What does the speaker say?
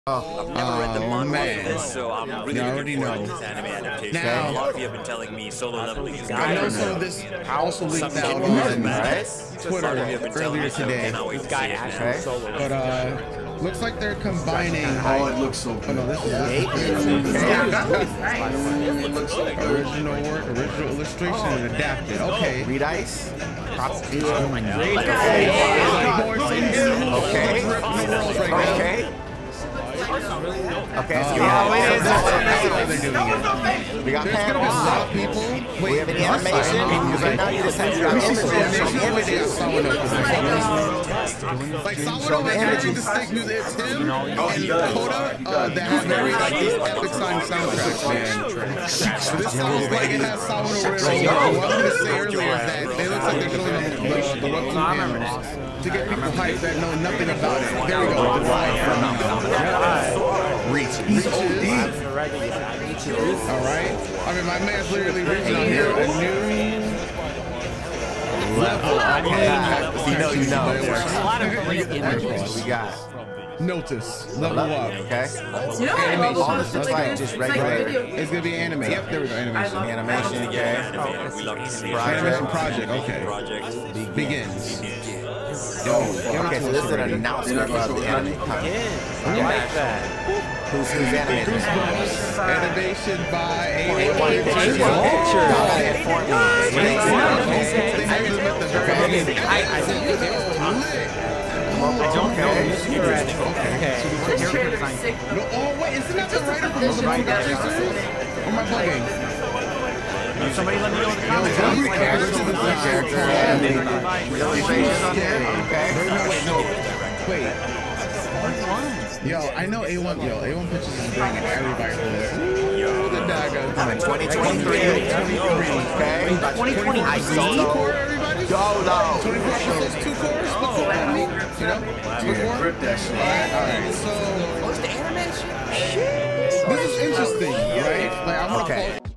I've never read the manga of this, so I'm really looking forward to this anime adaptation. Now, a lot of you have been telling me Solo Leveling is good. I know some of this also leaked out on Twitter earlier today. But looks like they're combining. Oh, it looks so good. Original work, original illustration, and adapted. Okay. Read Ice. Okay. Okay, so we got panels. We have any animation? Because right now you just have to images. Like Sawano has very distinct music. It's him and Koda that have very like these epic soundtracks, man. This sounds like it has Sawano real. What I was gonna say earlier is that they look like they're showing the webtoon panels to get people hyped that know nothing about it. There we go. He's OD. Alright. I mean, my man's literally reaching out here a new level. You know. We got Notice. Level up. Okay. Animation. Looks like just regular. It's gonna be anime. Yep, there we go. Animation. Animation, okay. Animation project, okay. Begins. Okay, so this is an announcement about the anime coming. I like that. Who's animated? Animation by I don't know. Okay. Oh wait, isn't that the writer from the manga? Or am I bugging? Somebody let me know in the comments. Wait. Yo, I know A1. Yo, A1 Pictures is bringing everybody to this. Yo, the dagger. 2023. Okay. 2020. I see. Everybody. Go no. 24 episodes, 2 cores. You know. Rip that shit. Alright. So. What's the animation? This is interesting, right? Like I'm gonna.